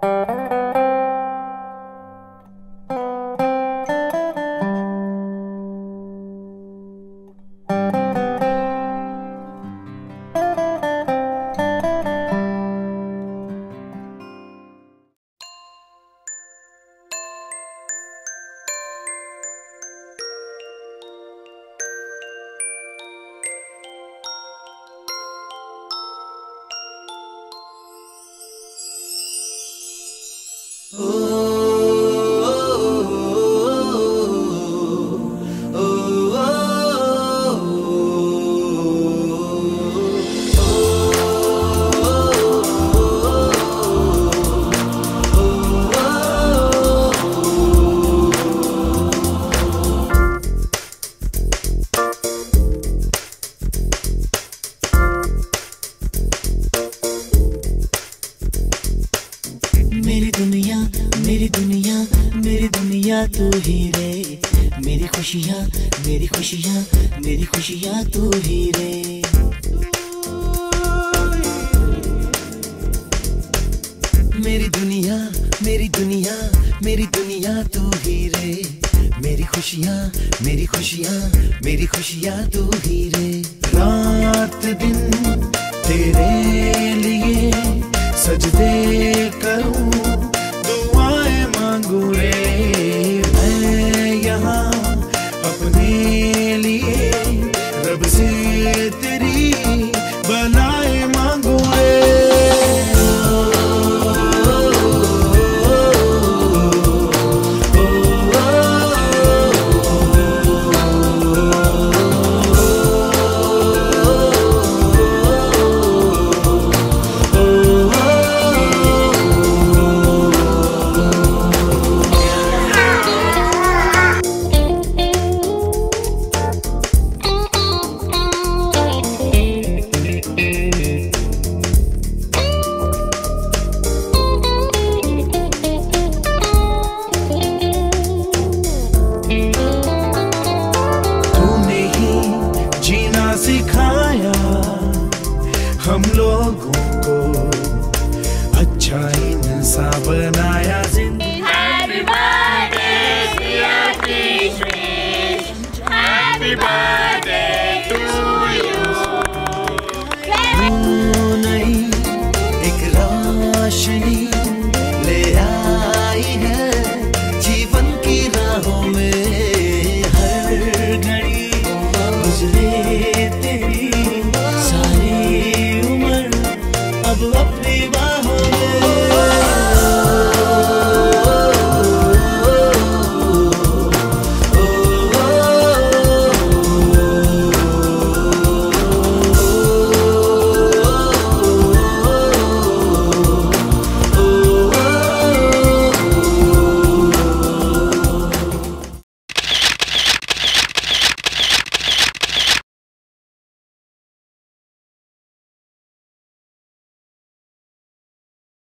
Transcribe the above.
मेरी दुनिया तू ही रे, मेरी खुशियाँ मेरी खुशियाँ मेरी खुशियाँ तू ही रे। मेरी दुनिया मेरी दुनिया मेरी दुनिया तू ही रे, मेरी खुशियाँ मेरी खुशियाँ मेरी खुशियाँ तू ही रे। रात दिन तेरे लिए सजदे करूं, दुआएं मांगू रे।